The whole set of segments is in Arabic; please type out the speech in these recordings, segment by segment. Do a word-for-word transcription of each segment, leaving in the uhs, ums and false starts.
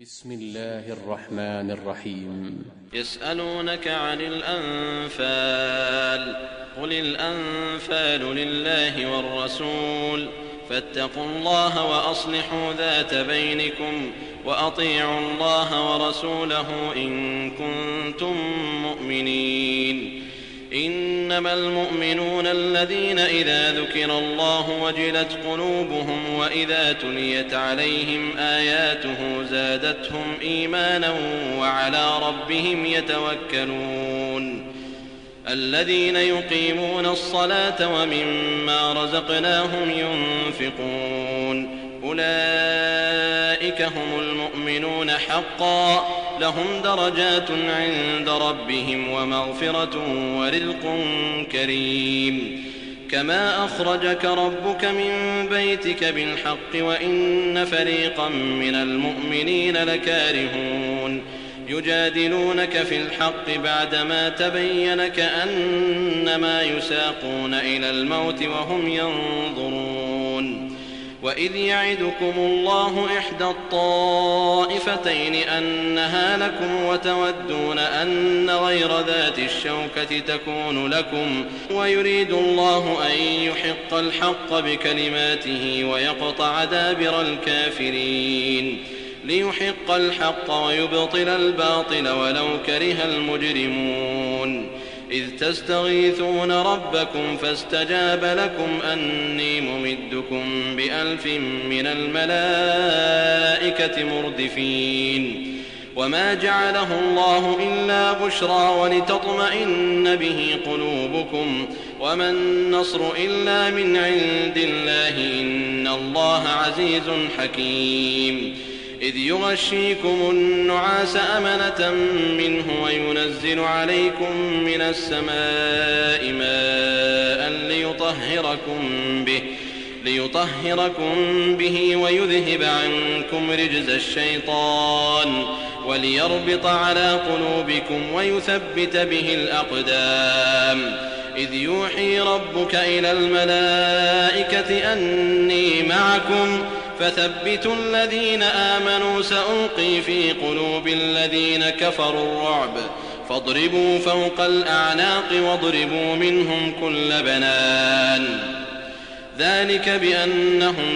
بسم الله الرحمن الرحيم. يسألونك عن الأنفال قل الأنفال لله والرسول فاتقوا الله وأصلحوا ذات بينكم وأطيعوا الله ورسوله إن كنتم مؤمنين. إنما المؤمنون الذين إذا ذكر الله وجلت قلوبهم وإذا تليت عليهم آياته زادتهم إيمانا وعلى ربهم يتوكلون. الذين يقيمون الصلاة ومما رزقناهم ينفقون أولئك هم المؤمنون حقا لهم درجات عند ربهم ومغفرة ورزق كريم. كما أخرجك ربك من بيتك بالحق وإن فريقا من المؤمنين لكارهون يجادلونك في الحق بعدما تبين كأنما يساقون إلى الموت وهم ينظرون. وإذ يعدكم الله إحدى الطائفتين أنها لكم وتودون أن غير ذات الشوكة تكون لكم ويريد الله أن يحق الحق بكلماته ويقطع دابر الكافرين ليحق الحق ويبطل الباطل ولو كره المجرمون. إذ تستغيثون ربكم فاستجاب لكم أني ممدكم بألف من الملائكة مردفين. وما جعله الله إلا بشرى ولتطمئن به قلوبكم وما النصر إلا من عند الله إن الله عزيز حكيم. إذ يغشيكم النعاس أمنة منه وينزل عليكم من السماء ماء ليطهركم به, ليطهركم به ويذهب عنكم رجز الشيطان وليربط على قلوبكم ويثبت به الأقدام. إذ يوحي ربك إلى الملائكة أني معكم فثبتوا الذين آمنوا سألقي في قلوب الذين كفروا الرعب فاضربوا فوق الأعناق واضربوا منهم كل بنان. ذلك بأنهم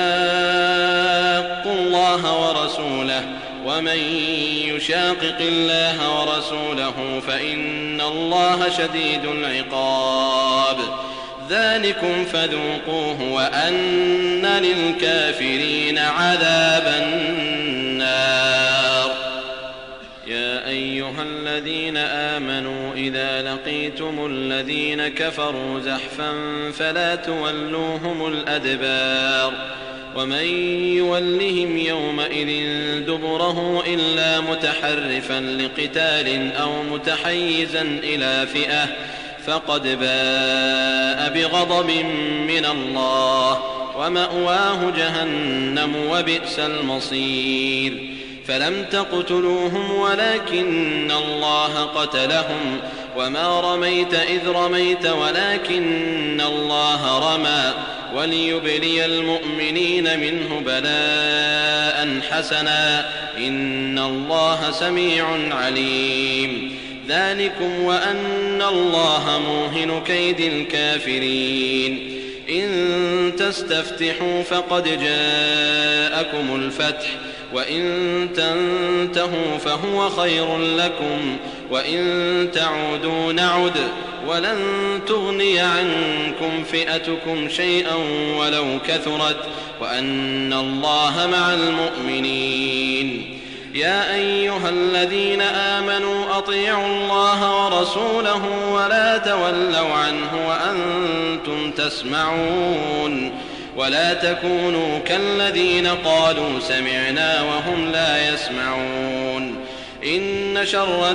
شاقوا الله ورسوله ومن يشاقق الله ورسوله فإن الله شديد العقاب. ذلكم فذوقوه وأن للكافرين عذاب النار. يا أيها الذين آمنوا إذا لقيتم الذين كفروا زحفا فلا تولوهم الأدبار ومن يولهم يومئذ دبره إلا متحرفا لقتال أو متحيزا إلى فئة فقد باء بغضب من الله ومأواه جهنم وبئس المصير. فلم تقتلوهم ولكن الله قتلهم وما رميت إذ رميت ولكن الله رمى وليبلي المؤمنين منه بلاء حسنا إن الله سميع عليم. ذلكم وأن الله موهن كيد الكافرين. إن تستفتحوا فقد جاءكم الفتح وإن تنتهوا فهو خير لكم وإن تعودوا نعد ولن تغني عنكم فئتكم شيئا ولو كثرت وأن الله مع المؤمنين. يا أيها الذين آمنوا أطيعوا الله ورسوله ولا تولوا عنه وأنتم تسمعون ولا تكونوا كالذين قالوا سمعنا وهم لا يسمعون. إن شر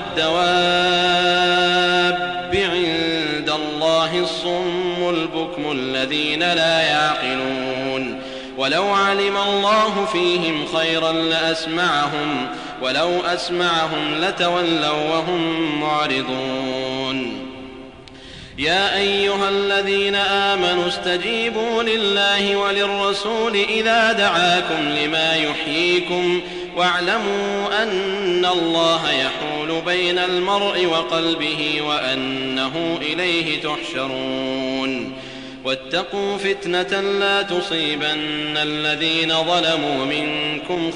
الدواب عند الله الصم البكم الذين لا يعقلون. ولو علم الله فيهم خيرا لأسمعهم ولو أسمعهم لتولوا وهم معرضون. يا أيها الذين آمنوا استجيبوا لله وللرسول إذا دعاكم لما يحييكم واعلموا أن الله يحول بين المرء وقلبه وأنه إليه تحشرون واتقوا فتنة لا تصيبن الذين ظلموا منكم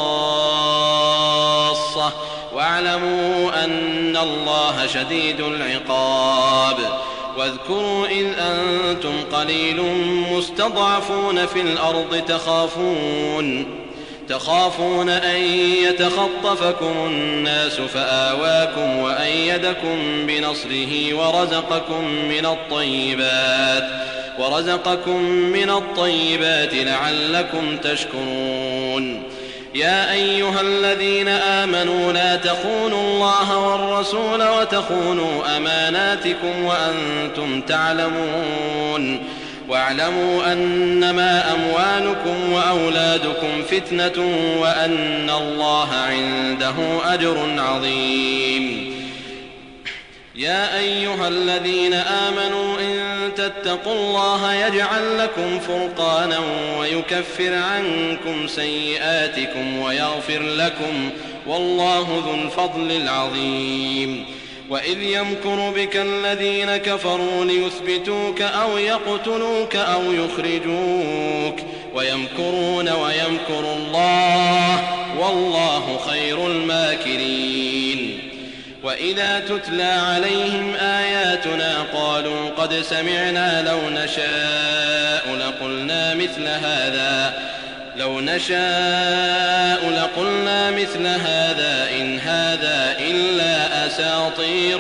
خاصة واعلموا أن الله شديد العقاب واذكروا إذ أنتم قليل مستضعفون في الأرض تخافون تخافون أن يتخطفكم الناس فآواكم وأيدكم بنصره ورزقكم من الطيبات ورزقكم من الطيبات لعلكم تشكرون يا أيها الذين آمنوا لا تخونوا الله والرسول وتخونوا أماناتكم وأنتم تعلمون واعلموا أنما أموالكم وأولادكم فتنة وأن الله عنده أجر عظيم يا أيها الذين آمنوا إن تتقوا الله يجعل لكم فرقانا ويكفر عنكم سيئاتكم ويغفر لكم والله ذو الفضل العظيم وإذ يمكر بك الذين كفروا ليثبتوك أو يقتلوك أو يخرجوك ويمكرون ويمكر الله والله خير الماكرين وإذا تتلى عليهم آياتنا قالوا قد سمعنا لو نشاء لقلنا مثل هذا لو نشاء لقلنا مثل هذا إن هذا إلا أساطير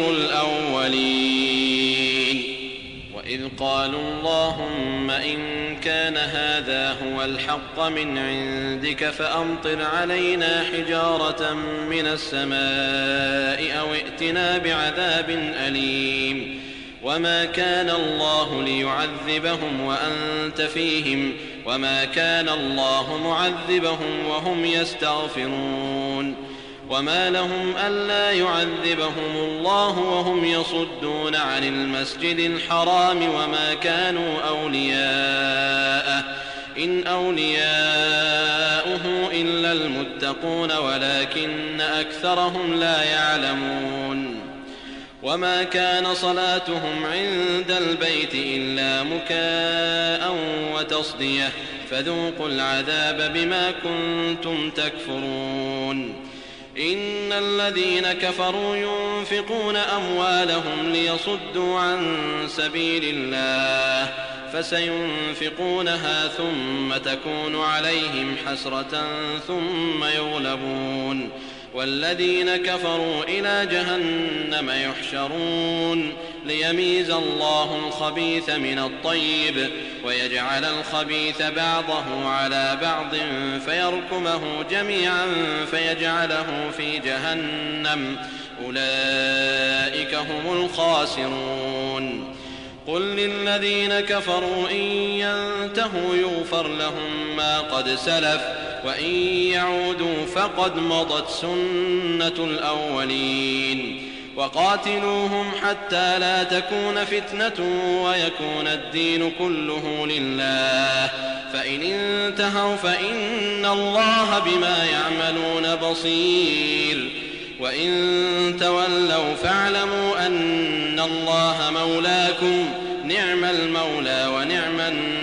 الأولين وإذ قالوا اللهم إن كان هذا هو الحق من عندك فأمطر علينا حجارة من السماء أو ائتنا بعذاب أليم وما كان الله ليعذبهم وأنت فيهم وما كان الله معذبهم وهم يستغفرون وما لهم ألا يعذبهم الله وهم يصدون عن المسجد الحرام وما كانوا أولياءه إن أولياؤه إلا المتقون ولكن أكثرهم لا يعلمون وما كان صلاتهم عند البيت إلا مكاء وتصدية فذوقوا العذاب بما كنتم تكفرون إن الذين كفروا ينفقون أموالهم ليصدوا عن سبيل الله فسينفقونها ثم تكون عليهم حسرة ثم يغلبون والذين كفروا إلى جهنم يحشرون ليميز الله الخبيث من الطيب ويجعل الخبيث بعضه على بعض فيركمه جميعا فيجعله في جهنم أولئك هم الخاسرون قل للذين كفروا إن ينتهوا يغفر لهم ما قد سلف وإن يعودوا فقد مضت سنة الأولين وقاتلوهم حتى لا تكون فتنة ويكون الدين كله لله فإن انتهوا فإن الله بما يعملون بصير وإن تولوا فاعلموا أن الله مولاكم نعم المولى ونعم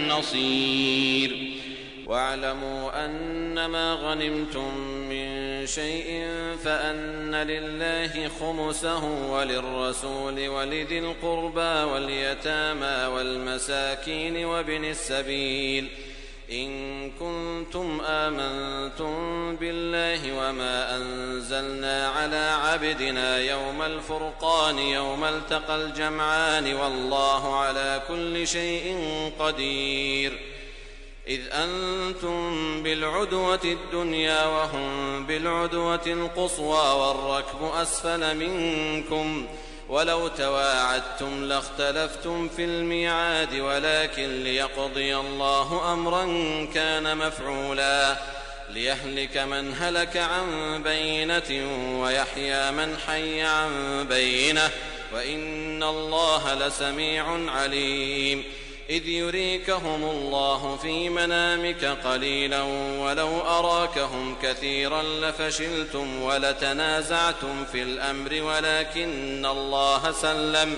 النصير واعلموا أنما غنمتم من شيء فأن لله خمسه وللرسول ولذي القربى واليتامى والمساكين وابن السبيل إن كنتم آمنتم بالله وما أنزلنا على عبدنا يوم الفرقان يوم التقى الجمعان والله على كل شيء قدير إذ أنتم بالعدوة الدنيا وهم بالعدوة القصوى والركب أسفل منكم ولو تواعدتم لاختلفتم في الميعاد ولكن ليقضي الله أمرا كان مفعولا ليهلك من هلك عن بينة ويحيى من حي عن بينة وإن الله لسميع عليم إذ يريكهم الله في منامك قليلا ولو أراكهم كثيرا لفشلتم ولتنازعتم في الأمر ولكن الله سلم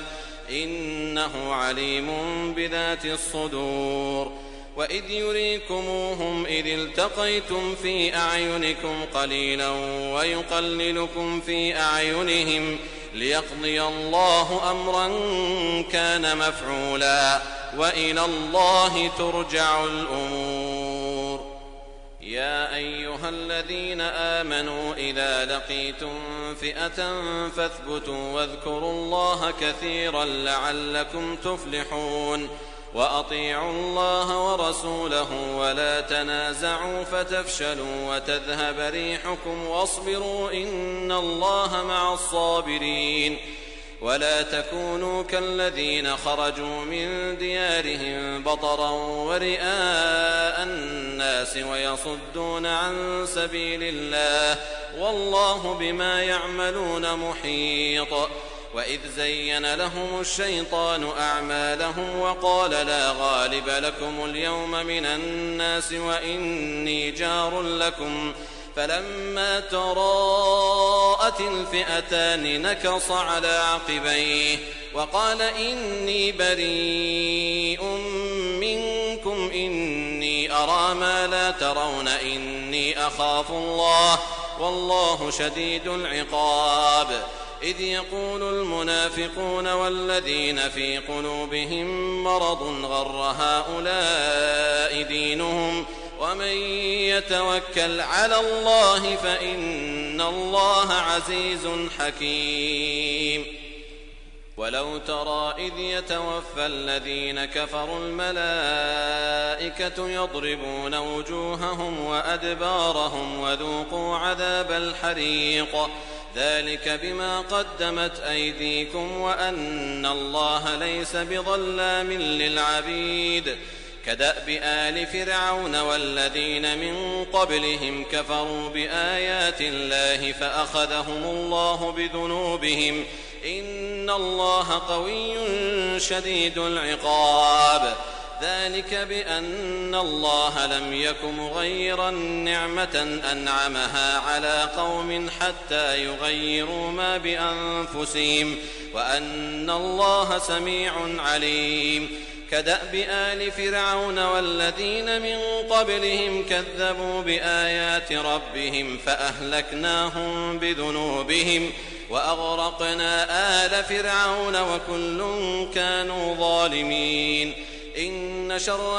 إنه عليم بذات الصدور. وإذ يريكموهم إذ التقيتم في أعينكم قليلا ويقللكم في أعينهم ليقضي الله أمرا كان مفعولا وإلى الله ترجع الأمور. يا أيها الذين آمنوا إذا لقيتم فئة فاثبتوا واذكروا الله كثيرا لعلكم تفلحون. وأطيعوا الله ورسوله ولا تنازعوا فتفشلوا وتذهب ريحكم واصبروا إن الله مع الصابرين. ولا تكونوا كالذين خرجوا من ديارهم بطرا ورئاء الناس ويصدون عن سبيل الله والله بما يعملون محيط. وإذ زين لهم الشيطان أعمالهم وقال لا غالب لكم اليوم من الناس وإني جار لكم فلما تراءت الفئتان نكص على عقبيه وقال إني بريء منكم إني أرى ما لا ترون إني أخاف الله والله شديد العقاب. إذ يقول المنافقون والذين في قلوبهم مرض غر هؤلاء دينهم ومن يتوكل على الله فإن الله عزيز حكيم. ولو ترى إذ يتوفى الذين كفروا الملائكة يضربون وجوههم وأدبارهم وذوقوا عذاب الحريق ذلك بما قدمت أيديكم وأن الله ليس بظلام للعبيد. كدأب آل فرعون والذين من قبلهم كفروا بآيات الله فأخذهم الله بذنوبهم إن الله قوي شديد العقاب. ذلك بأن الله لم يك مغيرا نعمة أنعمها على قوم حتى يغيروا ما بأنفسهم وأن الله سميع عليم. كدأب آل فرعون والذين من قبلهم كذبوا بآيات ربهم فأهلكناهم بذنوبهم وأغرقنا آل فرعون وكل كانوا ظالمين. إن شر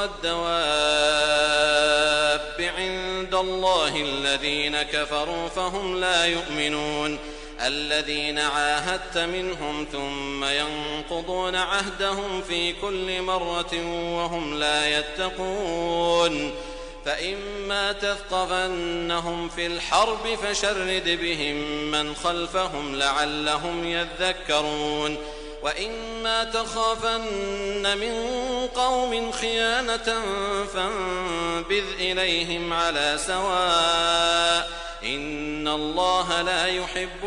الدواب عند الله الذين كفروا فهم لا يؤمنون. الذين عاهدت منهم ثم ينقضون عهدهم في كل مرة وهم لا يتقون. فإما تثقفنهم في الحرب فشرد بهم من خلفهم لعلهم يذكرون. وإما تخافن من قوم خيانة فانبذ إليهم على سواء إن الله لا يحب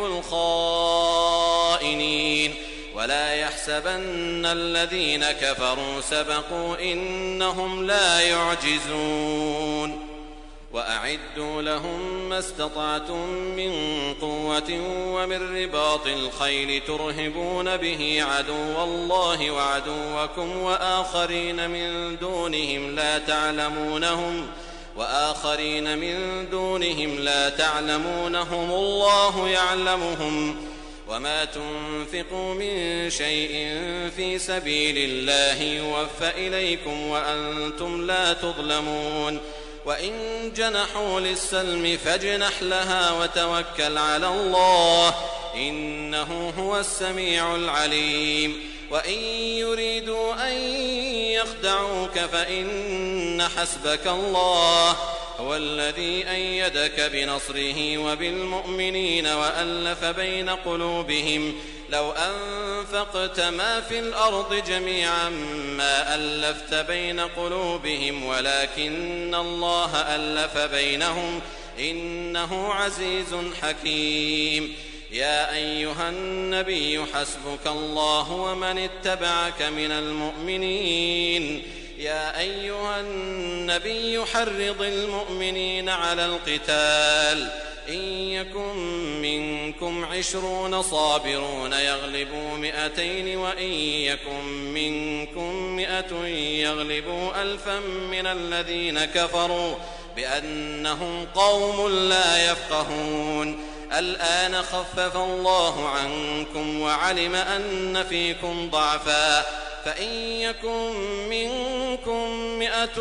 الخائنين. ولا يحسبن الذين كفروا سبقوا إنهم لا يعجزون. وأعدوا لهم ما استطعتم من قوة ومن رباط الخيل ترهبون به عدو الله وعدوكم وآخرين من دونهم لا تعلمونهم وآخرين من دونهم لا تعلمونهم الله يعلمهم. وما تنفقوا من شيء في سبيل الله يوفى إليكم وأنتم لا تظلمون. وإن جنحوا للسلم فاجنح لها وتوكل على الله إنه هو السميع العليم. وإن يريدوا أن يخدعوك فإن حسبك الله هو الذي أيدك بنصره وبالمؤمنين وألف بين قلوبهم لو أنفقت ما في الأرض جميعا ما ألفت بين قلوبهم ولكن الله ألف بينهم إنه عزيز حكيم. يا أيها النبي حسبك الله ومن اتبعك من المؤمنين يا أيها النبي حرض المؤمنين على القتال إن يكن منكم عشرون صابرون يغلبوا مئتين وإن يكن منكم مئة يغلبوا ألفا من الذين كفروا بأنهم قوم لا يفقهون الآن خفف الله عنكم وعلم أن فيكم ضعفا فإن يكن منكم مئة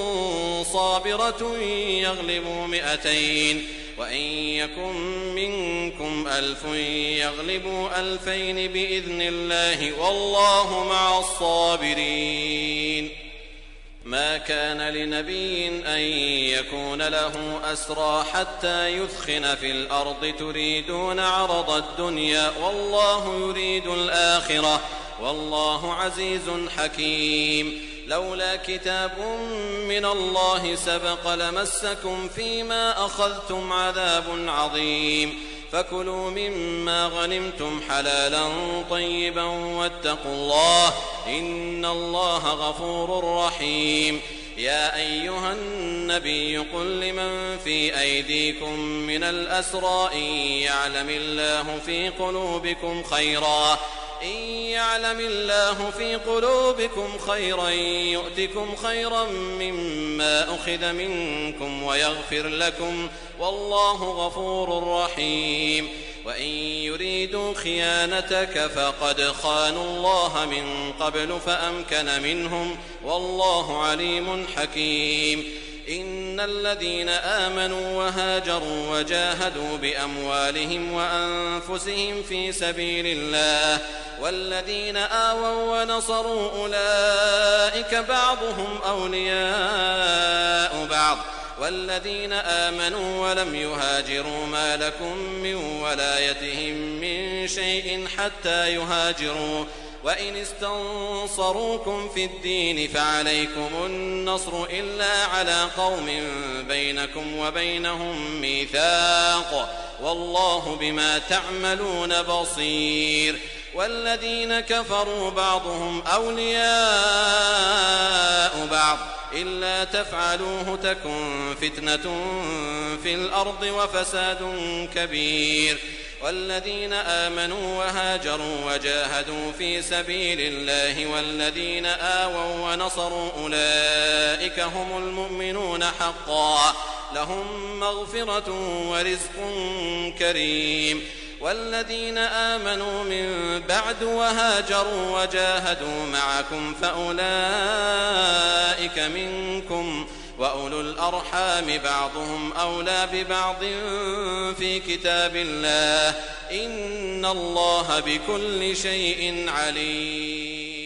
صابرة يغلبوا مئتين وإن يكن منكم ألف يغلبوا ألفين بإذن الله والله مع الصابرين ما كان لنبي أن يكون له أسرى حتى يثخن في الأرض تريدون عرض الدنيا والله يريد الآخرة والله عزيز حكيم لولا كتاب من الله سبق لمسكم فيما أخذتم عذاب عظيم فكلوا مما غنمتم حلالا طيبا واتقوا الله إن الله غفور رحيم يا أيها النبي قل لمن في أيديكم من الأسرى إن يعلم الله في قلوبكم خيرا إن يعلم الله في قلوبكم خيرا يؤتكم خيرا مما أخذ منكم ويغفر لكم والله غفور رحيم وإن يريدوا خيانتك فقد خانوا الله من قبل فأمكن منهم والله عليم حكيم إن الذين آمنوا وهاجروا وجاهدوا بأموالهم وأنفسهم في سبيل الله والذين آووا ونصروا أولئك بعضهم أولياء بعض والذين آمنوا ولم يهاجروا ما لكم من ولايتهم من شيء حتى يهاجروا وإن استنصروكم في الدين فعليكم النصر إلا على قوم بينكم وبينهم ميثاق والله بما تعملون بصير والذين كفروا بعضهم أولياء بعض إلا تفعلوه تكن فتنة في الأرض وفساد كبير والذين آمنوا وهاجروا وجاهدوا في سبيل الله والذين آووا ونصروا أولئك هم المؤمنون حقا لهم مغفرة ورزق كريم والذين آمنوا من بعد وهاجروا وجاهدوا معكم فأولئك منكم وأولو الأرحام بعضهم أولى ببعض في كتاب الله إن الله بكل شيء عليم